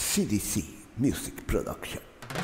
CDC Music Production.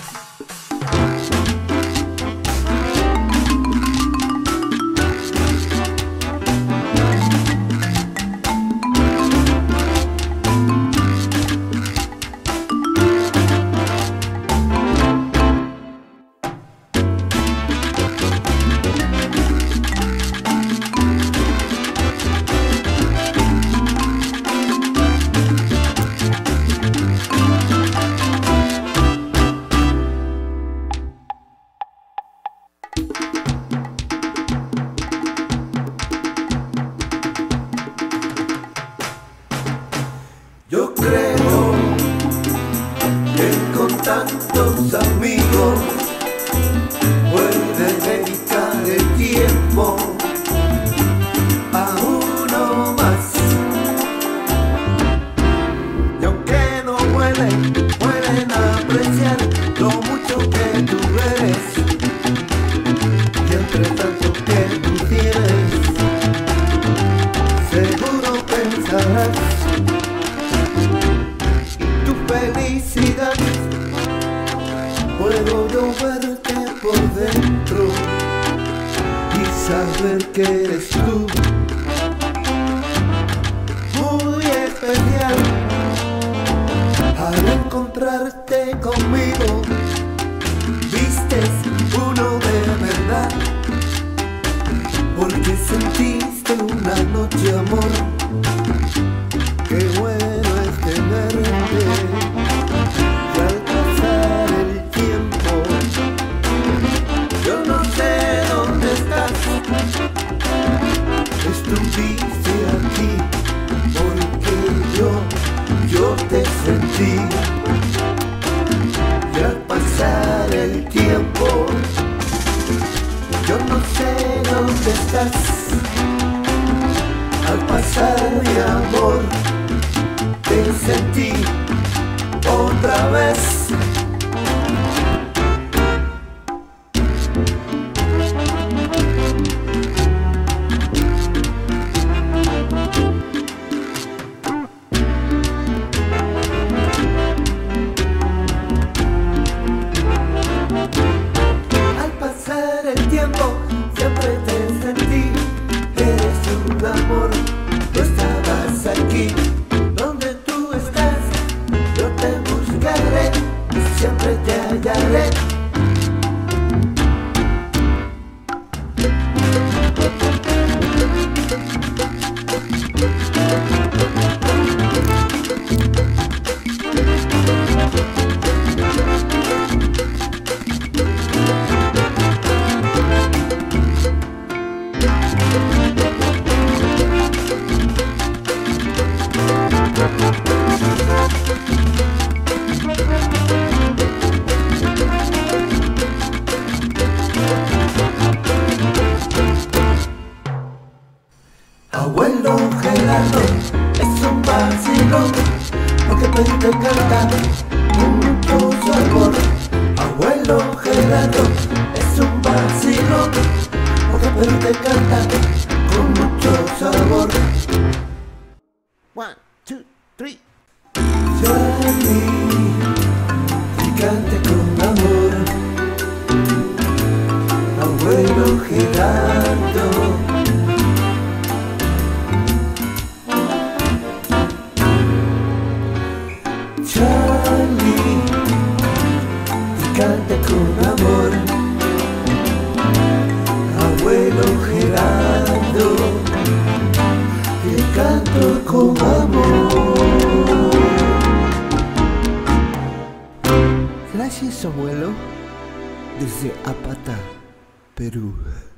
Yo creo que con tantos amigos puedes dedicar el tiempo a uno más. Y aunque no pueden apreciar lo mucho que tú eres, y entre tanto que tú tienes, seguro pensarás felicidad. Puedo yo verte por dentro y saber que eres tú muy especial. Al encontrarte conmigo, vistes uno de verdad, porque sentiste una noche amor. Qué bueno es tenerte. Y al pasar el tiempo, yo no sé dónde estás. Estuviste aquí porque yo te sentí. Y al pasar el tiempo, yo no sé dónde estás. Al pasar mi amor, te sentí otra vez. Al pasar el tiempo, siempre te sentí. Eres un amor, tú estabas aquí. Donde tú estás, yo te buscaré, siempre te hallaré. Abuelo Gerardo es un vacilón, porque te canta con mucho sabor. Abuelo Gerardo es un vacilón, porque te canta con mucho sabor. 1, 2, 3. Charlie, que cante con amor. Abuelo Gerardo. Charlie, que cante con amor. Abuelo Gerardo, que canto con amor. Gracias, abuelo. Desde Apata, Perú.